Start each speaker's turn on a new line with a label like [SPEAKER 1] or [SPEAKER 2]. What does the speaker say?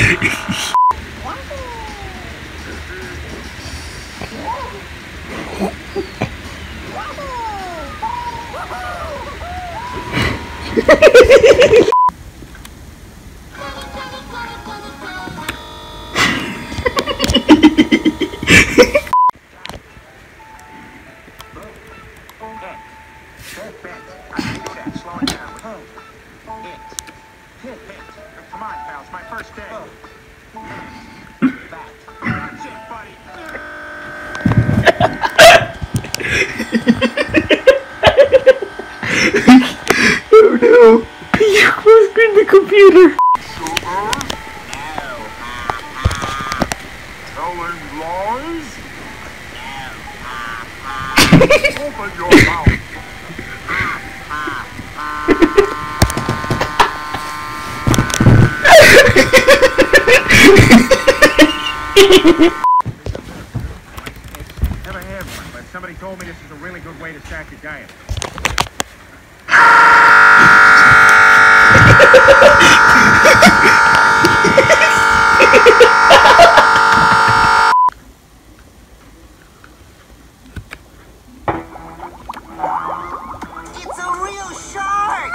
[SPEAKER 1] Come on, pal, it's my first day. That's it, buddy.
[SPEAKER 2] Oh no! You was in the computer!
[SPEAKER 1] Telling lies? Open your mouth. Never had one, but somebody told me this is a really good way to start your diet.
[SPEAKER 3] It's a real shark!